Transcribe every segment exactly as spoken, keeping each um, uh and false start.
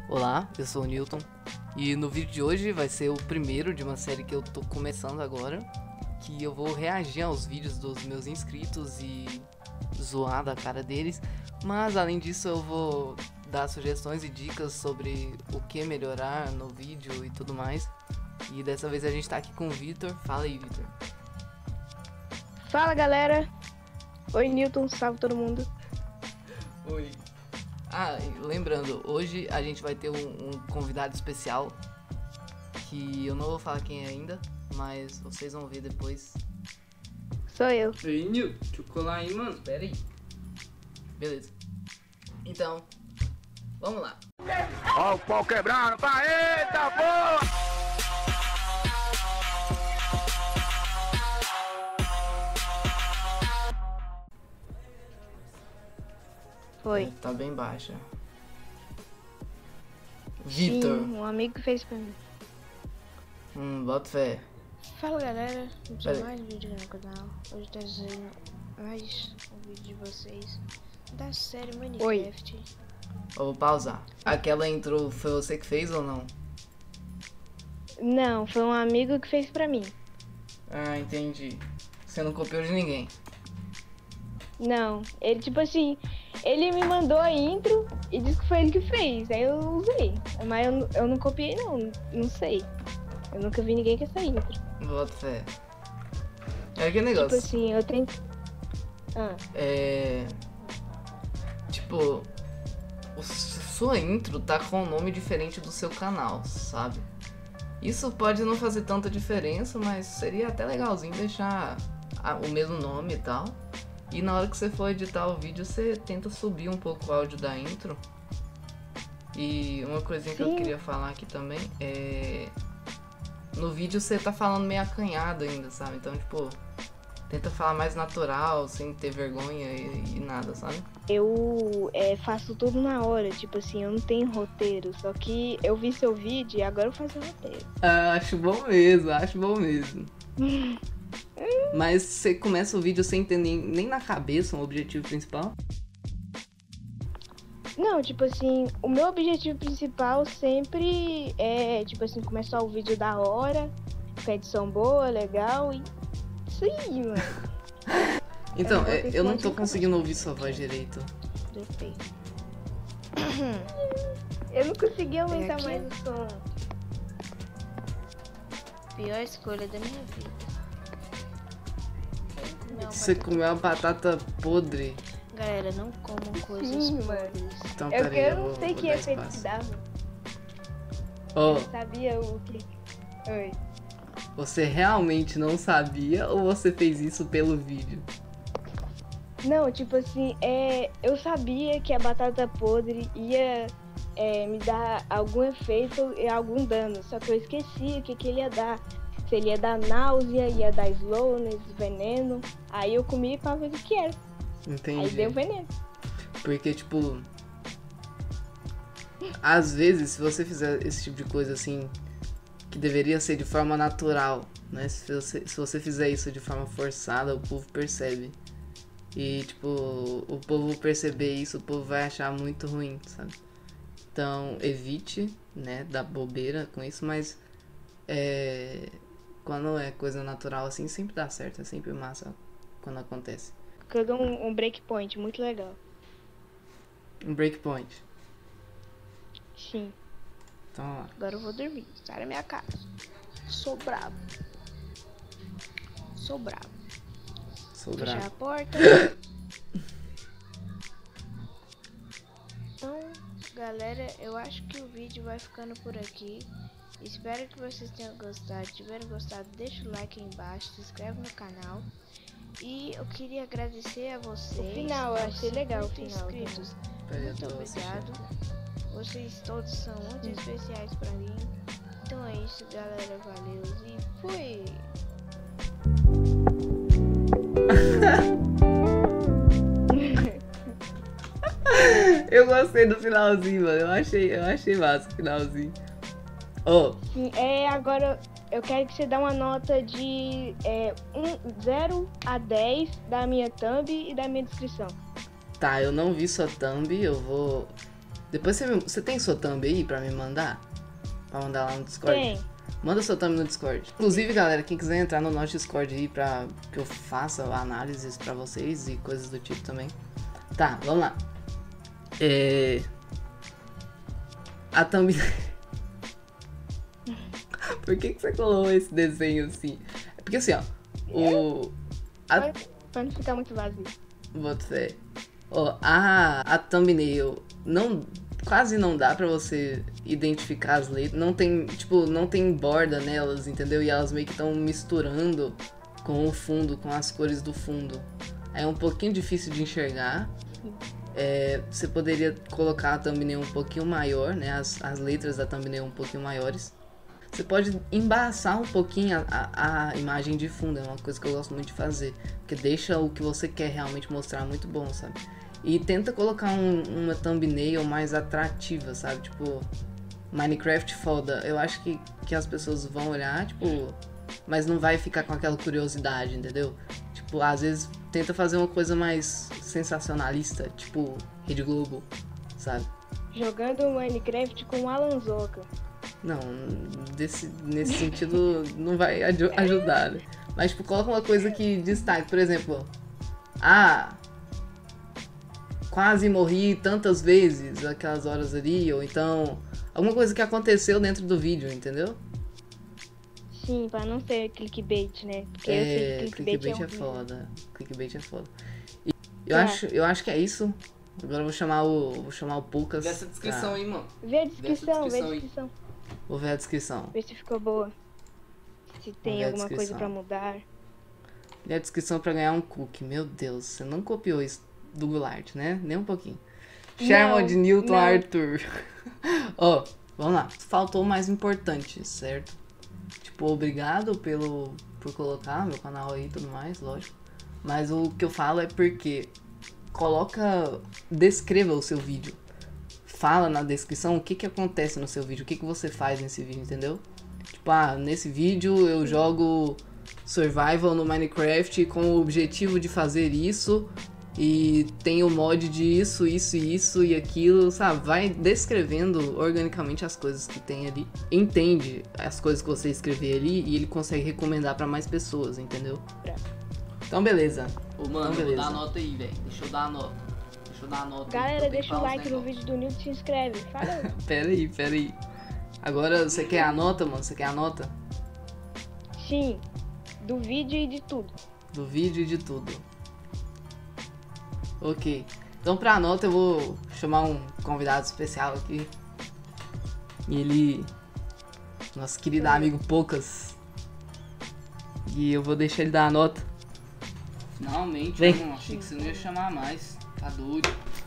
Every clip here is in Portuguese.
Olá, eu sou o Newton e no vídeo de hoje vai ser o primeiro de uma série que eu tô começando agora, que eu vou reagir aos vídeos dos meus inscritos e zoar da cara deles, mas além disso eu vou dar sugestões e dicas sobre o que melhorar no vídeo e tudo mais. E dessa vez a gente tá aqui com o Vitor. Fala aí, Vitor. Fala, galera. Oi, Newton, salve todo mundo. Oi. Ah, e lembrando, hoje a gente vai ter um, um convidado especial, que eu não vou falar quem é ainda, mas vocês vão ver depois. Sou eu. Ei, Nil, deixa eu colar aí, mano. Pera aí. Beleza. Então, vamos lá. Ó o pau quebrando, vai, eita porra! Foi. É, tá bem baixa. Vitor. Sim, um amigo que fez pra mim. Hum, bota fé. Fala, galera, vamos Pera a aí. mais um vídeo aqui no canal. Hoje tá trazendo mais um vídeo de vocês da série Minecraft. Eu vou pausar. Aquela intro foi você que fez ou não? Não, foi um amigo que fez pra mim. Ah, entendi. Você não copiou de ninguém. Não, ele tipo assim, ele me mandou a intro e disse que foi ele que fez. Aí eu usei. Mas eu, eu não copiei não, não sei. Eu nunca vi ninguém com essa intro. Bota fé. É aquele negócio. Tipo assim, eu tenho. Ah, É. Tipo, o, sua intro tá com um nome diferente do seu canal, sabe? Isso pode não fazer tanta diferença, mas seria até legalzinho deixar a- o mesmo nome e tal. E na hora que você for editar o vídeo, você tenta subir um pouco o áudio da intro. E uma coisinha que eu Sim. queria falar aqui também é. No vídeo você tá falando meio acanhado ainda, sabe? Então, tipo, tenta falar mais natural, sem ter vergonha e, e nada, sabe? eu é, faço tudo na hora, tipo assim, eu não tenho roteiro. Só que eu vi seu vídeo e agora eu faço o roteiro. Ah, acho bom mesmo, acho bom mesmo. Mas você começa o vídeo sem ter nem, nem na cabeça um objetivo principal? Não, tipo assim, o meu objetivo principal sempre é, tipo assim, começar o vídeo da hora, com a edição boa, legal e isso aí, mano. Então, Eu não é, vou ter eu não fonte tô de conseguindo ouvir sua voz direito. Dropei. Eu não consegui aumentar aqui. mais o som. Pior escolha da minha vida. Eu comi uma Você batata- comeu uma batata podre. Galera, não comam coisas Sim, mano. podres. Então, Eu, peraí, eu eu não vou, sei vou que dar efeito que espaço. dava. Ó, Eu sabia o que. Oi. você realmente não sabia ou você fez isso pelo vídeo? Não, tipo assim, é, eu sabia que a batata podre ia é, me dar algum efeito e algum dano, só que eu esqueci o que, que ele ia dar. Se ele ia dar náusea, ia dar slowness, veneno. Aí eu comi pra ver o que era. Aí Entendi. deu veneno. Porque, tipo, às vezes, se você fizer esse tipo de coisa assim, que deveria ser de forma natural, né? Se você, se você fizer isso de forma forçada, o povo percebe. E, tipo, o povo perceber isso, o povo vai achar muito ruim, sabe? Então, evite, né, dar bobeira com isso, mas é, quando é coisa natural assim, sempre dá certo, é sempre massa quando acontece. Porque eu dou um, um breakpoint muito legal. Um breakpoint. Sim. Então, ó lá. Agora eu vou dormir. Sai da minha casa. Sou bravo. Sou bravo. Sou Fechar a bravo. porta. Então, galera, eu acho que o vídeo vai ficando por aqui. Espero que vocês tenham gostado. Se tiverem gostado, deixa o like aí embaixo, se inscreve no canal. E eu queria agradecer a vocês. O final, eu achei legal o cinquenta final inscritos. Peraí, eu Muito tô obrigado. assistindo. Vocês todos são muito especiais pra mim. Então é isso, galera. Valeu e fui! Eu gostei do finalzinho, mano. Eu achei, eu achei massa o finalzinho. Ó, Sim, é, agora eu quero que você dê uma nota de é, um, zero a dez da minha thumb e da minha descrição. tá, eu não vi sua thumb, eu vou Depois você, me, você tem sua thumb aí pra me mandar? Pra mandar lá no Discord? Tem. Manda sua thumb no Discord. Inclusive, galera, quem quiser entrar no nosso Discord aí pra que eu faça análises pra vocês e coisas do tipo também. Tá, vamos lá. É... A thumb... Por que que você colou esse desenho assim? É porque assim, ó. O... A... Pra, pra não ficar muito vazio. Boto fé. Ó, a, a thumbnail não... Quase não dá pra você identificar as letras. Não tem, tipo, não tem borda nelas, entendeu? E elas meio que estão misturando com o fundo, com as cores do fundo. É um pouquinho difícil de enxergar. É, você poderia colocar a thumbnail um pouquinho maior, né? As, as letras da thumbnail um pouquinho maiores. Você pode embaçar um pouquinho a, a, a imagem de fundo. É uma coisa que eu gosto muito de fazer. Porque deixa o que você quer realmente mostrar muito bom, sabe? E tenta colocar um, uma thumbnail mais atrativa, sabe? Tipo, Minecraft foda. Eu acho que, que as pessoas vão olhar, tipo... Mas não vai ficar com aquela curiosidade, entendeu? Tipo, às vezes tenta fazer uma coisa mais sensacionalista, tipo Rede Globo, sabe? Jogando Minecraft com o Alan Zoca. Não, desse, nesse sentido não vai aj ajudar, né? Mas, tipo, coloca uma coisa que destaque. Por exemplo, ah... quase morri tantas vezes aquelas horas ali, ou então alguma coisa que aconteceu dentro do vídeo, entendeu? Sim, pra não ser clickbait, né? Porque eu sei É, que clickbait, clickbait é, é, um foda. Clickbait é foda. E eu, Tá. acho, eu acho que é isso. Agora eu vou chamar o. Vou chamar o Poucas. Vê essa descrição pra- aí, mano. Vê a descrição, vê a descrição aí. descrição. Vou ver a descrição. Vê se ficou boa. Se tem ver a alguma coisa descrição. pra mudar. E a descrição pra ganhar um cookie. Meu Deus, você não copiou isso do Goulart, né? Nem um pouquinho. Sherman de Newton não. Arthur. Ó, vamos lá. Faltou o mais importante, certo? Tipo, obrigado pelo, por colocar meu canal aí e tudo mais, lógico. Mas o que eu falo é porque coloca, descreva o seu vídeo. Fala na descrição o que que acontece no seu vídeo, o que que você faz nesse vídeo, entendeu? Tipo, ah, nesse vídeo eu jogo survival no Minecraft com o objetivo de fazer isso e tem o mod de isso, isso e isso e aquilo, sabe? Vai descrevendo organicamente as coisas que tem ali. Entende as coisas que você escrever ali e ele consegue recomendar pra mais pessoas, entendeu? Então beleza. Ô, mano, Então, eu vou beleza. dar a nota aí, velho. Deixa eu dar a nota. Deixa eu dar a nota. aí, que eu Galera, tenho que deixa o falar uns like no negócios. vídeo do Nilton e se inscreve. Fala. Pera aí, pera aí. Agora você quer a nota, mano? Você quer a nota? Sim, do vídeo e de tudo. Do vídeo e de tudo. Ok. Então pra nota eu vou chamar um convidado especial aqui. E ele... Nosso querido amigo Poucas. E eu vou deixar ele dar a nota. Finalmente, Vem. mano. Achei que você não ia chamar mais. Tá doido.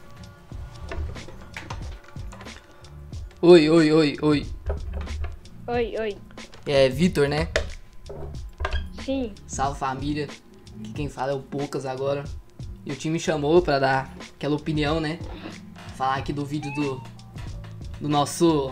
Oi, oi, oi, oi. Oi, oi. É Vitor, né? Sim, Salve família. Aqui quem fala é o Poucas agora. E o time me chamou pra dar aquela opinião, né? Falar aqui do vídeo do... Do nosso...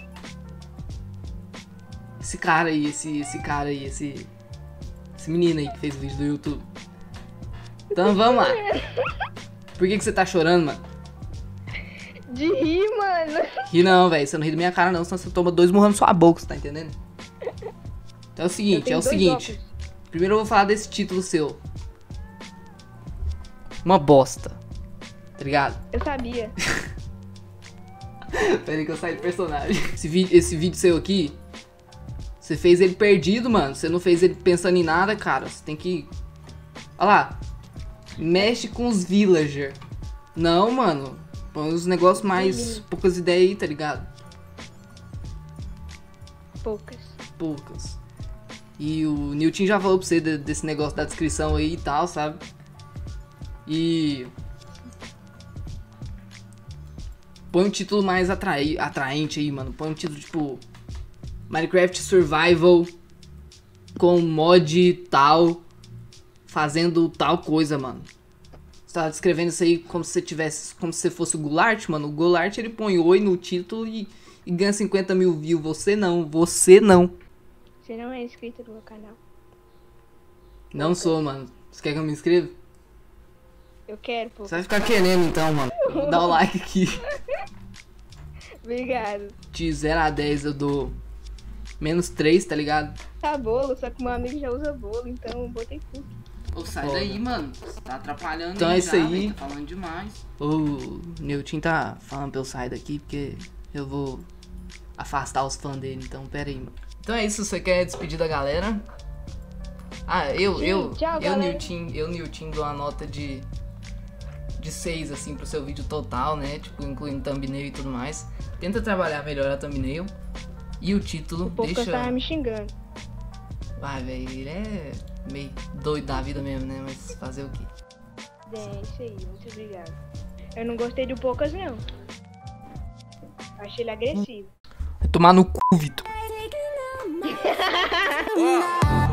Esse cara aí, esse, esse cara aí, esse... Esse menino aí que fez o vídeo do YouTube. Então vamos lá. Por que que você tá chorando, mano? de rir, mano. Ri não, velho. Você não ri da minha cara não, senão você toma dois murros na sua boca, você tá entendendo? Então é o Eu seguinte, tenho é o dois seguinte. óculos. Primeiro eu vou falar desse título seu. Uma bosta. Tá ligado? Eu sabia. Pera aí que eu saí do personagem. Esse, vi esse vídeo seu aqui, você fez ele perdido, mano. Você não fez ele pensando em nada, cara. Você tem que... Olha lá. Mexe com os villager. Não, mano. Põe os negócios mais... Poucas ideias aí, tá ligado? Poucas. Poucas. E o Nilton já falou pra você de- desse negócio da descrição aí e tal, sabe? E... Põe um título mais atrai atraente aí, mano. Põe um título tipo... Minecraft Survival com mod tal, fazendo tal coisa, mano. Você tá descrevendo isso aí como se você tivesse, como se você fosse o Goulart, mano. O Goulart ele põe oi no título e, e ganha cinquenta mil views. Você não, você não. Você não é inscrito no meu canal. Não sou, mano. Você quer que eu me inscreva? Eu quero, pô. Você vai ficar querendo então, mano. Dá o like aqui. Obrigado. De zero a dez eu dou menos três, tá ligado? Tá bolo, só que meu amigo já usa bolo, então eu botei cookie. Ô, sai Foda. daí, mano. Você tá atrapalhando Então é aí isso já, aí. véi, tá falando demais. O Nilton tá falando pra eu sair daqui porque eu vou afastar os fãs dele, então pera aí, mano. Então é isso, você quer despedir da galera? Ah, eu, Sim, eu, tchau, eu, galera. Nilton, eu, Nilton, dou uma nota de de seis, assim, pro seu vídeo total, né? Tipo, incluindo thumbnail e tudo mais. Tenta trabalhar melhor a thumbnail. E o título, O povo deixa... tava me xingando. Vai, velho, ele é meio doido da vida mesmo, né? Mas fazer o quê? É isso aí, muito obrigado. Eu não gostei do Poucas, não. Achei ele agressivo. Vai tomar no cu, Vitor. Wow.